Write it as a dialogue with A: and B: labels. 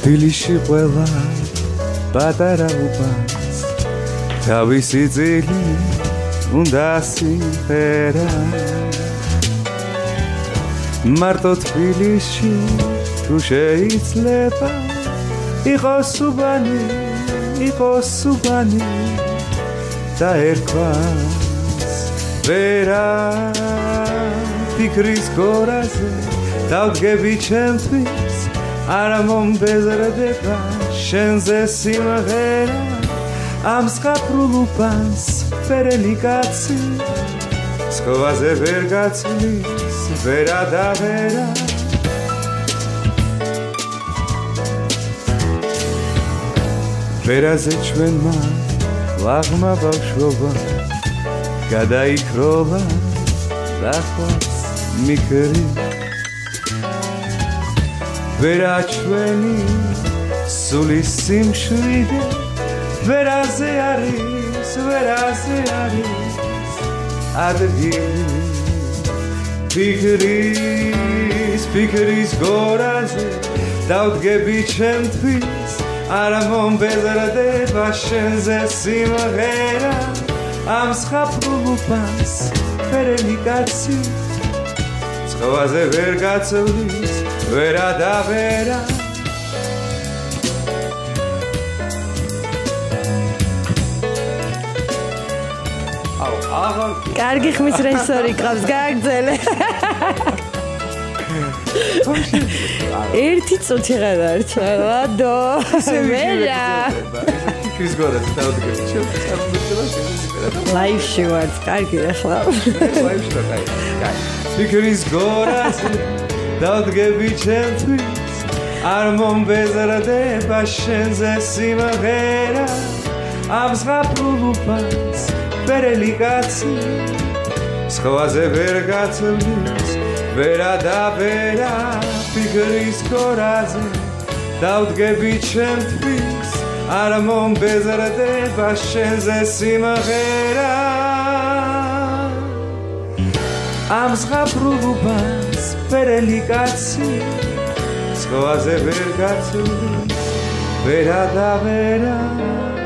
A: თბილისში ყველა პატარა უბანს თავისი ძილი უნდა სიმღერა მარტო თბილისში თუ შეიძლება იყოს უბანი და ერქვას ვერა ფიქრის გორაზე დავდგები ჩემთვის არა მომბეზრდება შენზე სიმღერა ამ ზღაპრულ უბანს ფერელი კაცი სხოვაზე ვერ გაცლის ვერა და ვერა ვერაზე ჩვენმა ლაღმა ბავშვობა გადაიქროლა დახვას მიქრი ვერა ჩვენი სულის სიმშვიდე ვერაზე არის ადგილი ფიქრის გორაზე დავდგები ჩემთვის არა მომბეზრდება შენზე სიმღერა ამ ზღაპრულ უბანს ფერელი კაცი ზღვაზე ვერ გაწევლის ვერა და ვერა
B: კარგი ხმის რეჟისორი ყავს გააგრძელე ერთი წუთი გადარჩა ლადო ვერა
A: ფიქრის გორაზე დავდგები
B: ლაივში ვარ კარგი ახლა
A: ლაივში და კაი ფიქრის გორაზე დავდგები ჩემთვის არ მომბეზრდება შენზე სიმღერა ამ ზღაპრულ უბანს ფერელი კაცი ზღვაზე ვერ გაწევლის ვერა და ვერა ფიქრის გორაზე დავდგები ჩემთვის არ მომბეზრდება შენზე სიმღერა ამ ზღაპრულ უბანს ფერელი კაცი ზღვაზე ვერ გაწევლის ვერა და ვერა